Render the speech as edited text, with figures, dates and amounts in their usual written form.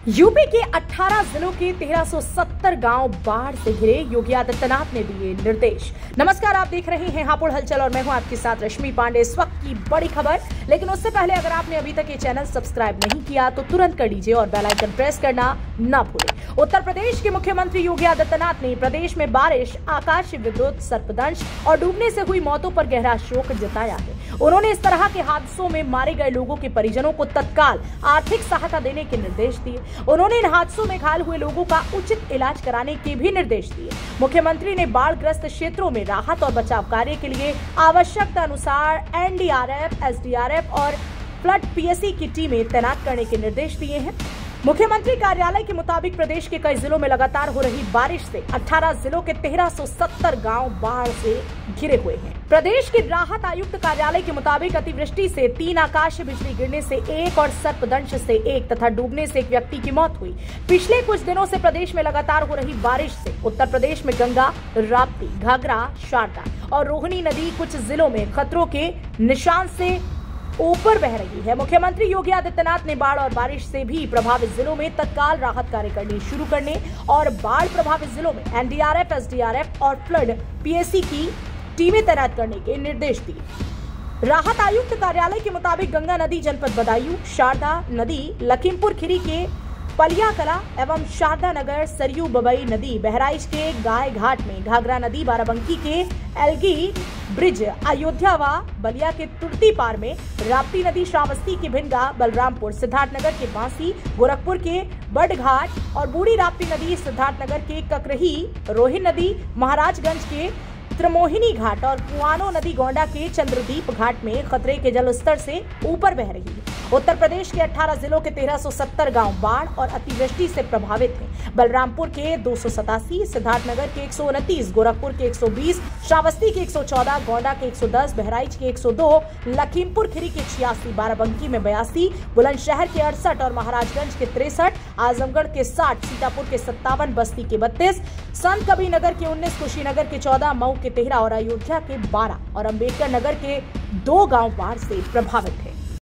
UP के 18 जिलों के 1370 गांव बाढ़ से घिरे। योगी आदित्यनाथ ने दिए निर्देश। नमस्कार, आप देख रहे हैं हापुड़ हलचल और मैं हूं आपके साथ रश्मि पांडे। इस वक्त की बड़ी खबर, लेकिन उससे पहले अगर आपने अभी तक ये चैनल सब्सक्राइब नहीं किया तो तुरंत कर लीजिए और बेल आइकन प्रेस करना ना भूलें। उत्तर प्रदेश के मुख्यमंत्री योगी आदित्यनाथ ने प्रदेश में बारिश, आकाशीय विद्युत, सर्पदंश और डूबने से हुई मौतों पर गहरा शोक जताया है। उन्होंने इस तरह के हादसों में मारे गए लोगों के परिजनों को तत्काल आर्थिक सहायता देने के निर्देश दिए। उन्होंने इन हादसों में घायल हुए लोगों का उचित इलाज कराने के भी निर्देश दिए। मुख्यमंत्री ने बाढ़ग्रस्त क्षेत्रों में राहत और बचाव कार्य के लिए आवश्यकता अनुसार एनडीआरएफ, एसडीआरएफ और फ्लड पीएसी की टीमें तैनात करने के निर्देश दिए हैं। मुख्यमंत्री कार्यालय के मुताबिक प्रदेश के कई जिलों में लगातार हो रही बारिश से 18 जिलों के 1370 गांव बाढ़ से घिरे हुए हैं। प्रदेश के राहत आयुक्त कार्यालय के मुताबिक अतिवृष्टि से 3, आकाशीय बिजली गिरने से 1 और सर्पदंश से 1 तथा डूबने से 1 व्यक्ति की मौत हुई। पिछले कुछ दिनों से प्रदेश में लगातार हो रही बारिश से उत्तर प्रदेश में गंगा, राप्ती, घाघरा, शारदा और रोहिणी नदी कुछ जिलों में खतरों के निशान से ऊपर बह रही है। मुख्यमंत्री योगी आदित्यनाथ ने बाढ़ और बारिश से भी प्रभावित जिलों में तत्काल राहत कार्य करने शुरू करने और बाढ़ प्रभावित जिलों में एनडीआरएफ, एसडीआरएफ और फ्लड पीएसी की टीमें तैनात करने के निर्देश दिए। राहत आयुक्त कार्यालय के मुताबिक गंगा नदी जनपद बदायूं, शारदा नदी लखीमपुर खीरी के पलिया कला एवं शारदा नगर, सरयू बबई नदी बहराइच के गाय घाट में, घाघरा नदी बाराबंकी के एलगी ब्रिज, अयोध्या व बलिया के तुर्ती पार में, राप्ती नदी श्रावस्ती के भिंडा, बलरामपुर, सिद्धार्थनगर के बांसी, गोरखपुर के बड़घाट और बूढ़ी राप्ती नदी सिद्धार्थनगर के ककरही, रोहिन नदी महाराजगंज के त्रिमोहिनी घाट और कुआनो नदी गोंडा के चंद्रदीप घाट में खतरे के जल स्तर से ऊपर बह रही है। उत्तर प्रदेश के 18 जिलों के 1370 गांव बाढ़ और अतिवृष्टि से प्रभावित हैं। बलरामपुर के 287, सिद्धार्थनगर के 129, गोरखपुर के 120, श्रावस्ती के 114, गोंडा के 110, बहराइच के 102, लखीमपुर खीरी के 86, बाराबंकी में 82, बुलंदशहर के 68 और महाराजगंज के 63, आजमगढ़ के 60, सीतापुर के 57, बस्ती के 32, संत कबीरनगर के 19, कुशीनगर के 14, मऊ के 13 और अयोध्या के 12 और अंबेडकर नगर के 2 गांव बाढ़ से प्रभावित है।